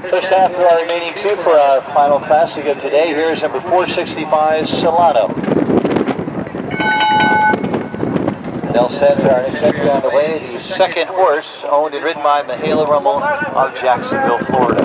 Just after our remaining two for our final classic of today, here's number 465, CELANO. They'll set our next entry on the way, the second horse owned and ridden by MAHALA RUMMELL of Jacksonville, Florida.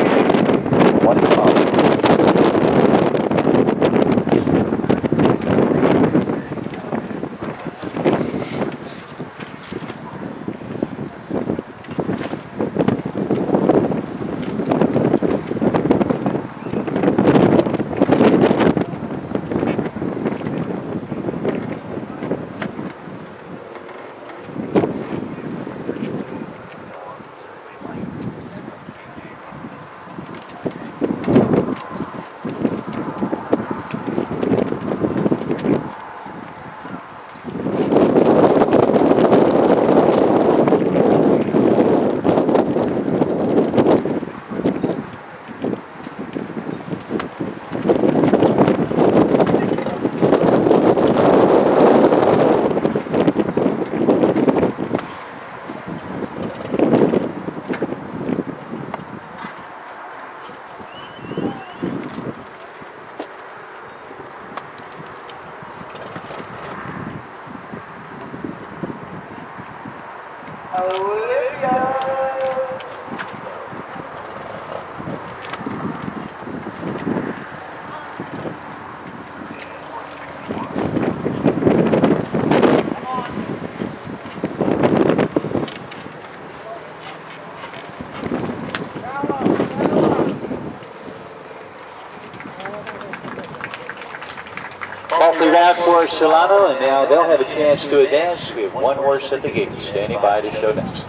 Roughly that for CELANO, and now they'll have a chance to advance. We have one horse at the gate standing by to show next.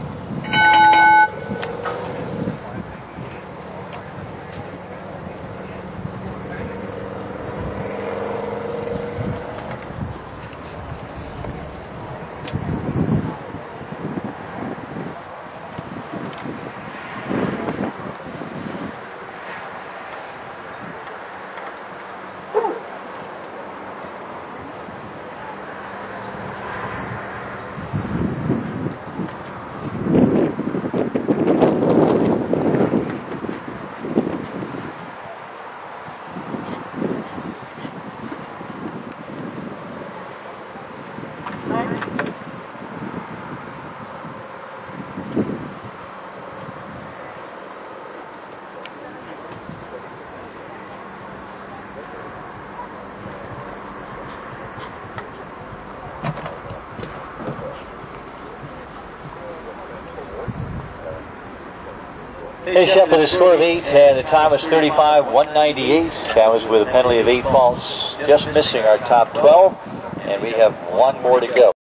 Finish up with a score of 8, and the time was 35:198. That was with a penalty of 8 faults, just missing our top 12, and we have one more to go.